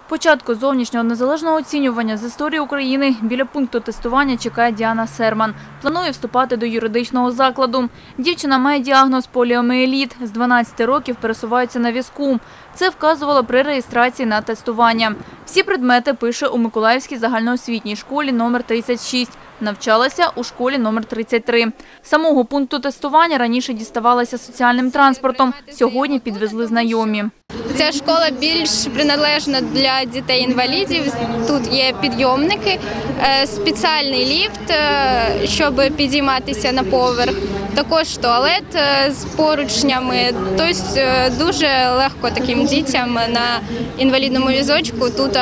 Початку зовнішнього незалежного оцінювання з історії України біля пункту тестування чекає Діана Серман. Планує вступати до юридичного закладу. Дівчина має діагноз поліомієліт. З 12 років пересувається на візку. Це вказувало при реєстрації на тестування. Всі предмети пише у Миколаївській загальноосвітній школі номер 36. Навчалася у школі номер 33. Самого пункту тестування раніше діставалася соціальним транспортом. Сьогодні підвезли знайомі. Ця школа більш приналежна для дітей-інвалідів. Тут є підйомники, спеціальний ліфт, щоб підійматися на поверх. Також туалет з поручнями. Тобто дуже легко таким дітям на інвалідному візочку тут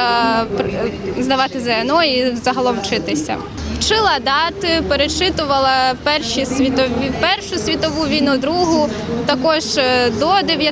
здавати ЗНО і загалом вчитися. Вчила дати, перечитувала Першу світову війну, Другу, також до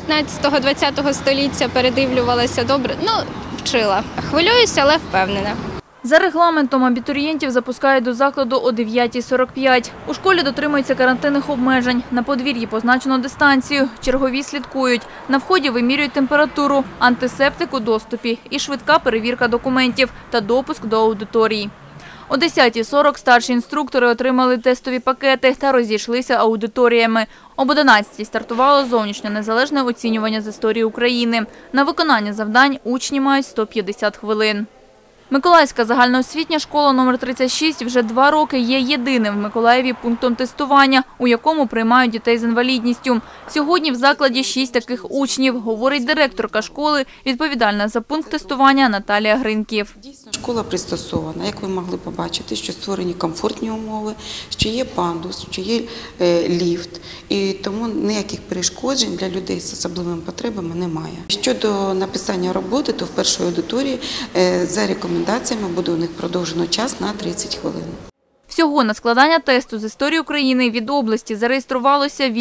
19-20 століття передивлювалася добре. Вчила. Хвилююся, але впевнена. За регламентом абітурієнтів запускають до закладу о 9:45. У школі дотримуються карантинних обмежень. На подвір'ї позначено дистанцію. Чергові слідкують. На вході вимірюють температуру, антисептик у доступі і швидка перевірка документів та допуск до аудиторії. О 10:40 старші інструктори отримали тестові пакети та розійшлися аудиторіями. Об 11:00 стартувало зовнішнє незалежне оцінювання з історії України. На виконання завдань учні мають 150 хвилин. Миколаївська загальноосвітня школа номер 36 вже 2 роки є єдиним в Миколаєві пунктом тестування, у якому приймають дітей з інвалідністю. Сьогодні в закладі 6 таких учнів, говорить директорка школи, відповідальна за пункт тестування Наталія Гринків. Школа пристосована, як ви могли побачити, що створені комфортні умови, що є пандус, що є ліфт, і тому ніяких перешкоджень для людей з особливими потребами немає. Щодо написання роботи, то в першій аудиторії за рекомендаціями буде у них продовжено час на 30 хвилин. Всього на складання тесту з історії України від області зареєструвалося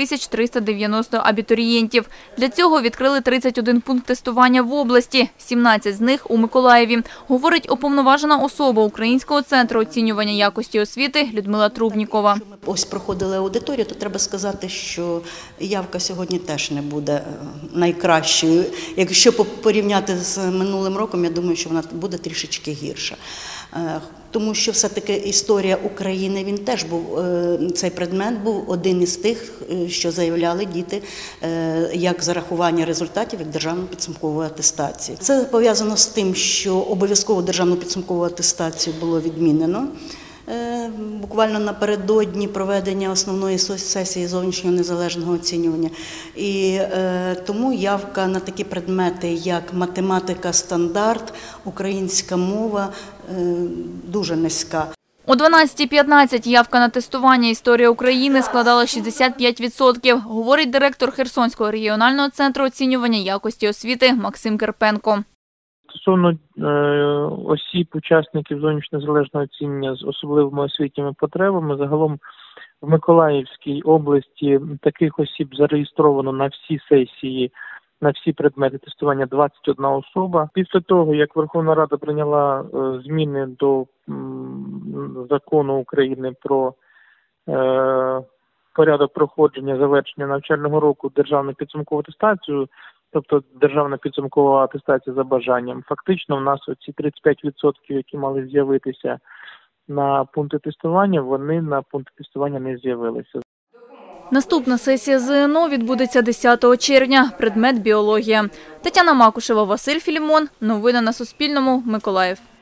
8390 абітурієнтів. Для цього відкрили 31 пункт тестування в області, 17 з них у Миколаєві, говорить уповноважена особа Українського центру оцінювання якості освіти Людмила Трубнікова. Ось проходили аудиторію, то треба сказати, що явка сьогодні теж не буде найкращою. Якщо порівняти з минулим роком, я думаю, що вона буде трішечки гірша. Тому що все-таки історія України, він теж був, цей предмет був один із тих, що заявляли діти, як зарахування результатів, як державну підсумкову атестацію. Це пов'язано з тим, що обов'язково державну підсумкову атестацію було відмінено. Буквально напередодні проведення основної сесії зовнішнього незалежного оцінювання. І тому явка на такі предмети, як математика стандарт, українська мова, дуже низька. О 12:15 явка на тестування «Історія України» складала 65%, говорить директор Херсонського регіонального центру оцінювання якості освіти Максим Керпенко. Стосовно осіб, учасників зовнішнього незалежного оцінювання з особливими освітніми потребами, загалом в Миколаївській області таких осіб зареєстровано на всі сесії, на всі предмети тестування 21 особа. Після того, як Верховна Рада прийняла зміни до закону України про порядок проходження завершення навчального року державну підсумкову атестацію, тобто державна підсумкова атестація за бажанням, фактично в нас оці 35%, які мали з'явитися на пункти тестування, вони на пункти тестування не з'явилися. Наступна сесія ЗНО відбудеться 10 червня. Предмет – біологія. Тетяна Макушева, Василь Філімон. Новини на Суспільному. Миколаїв.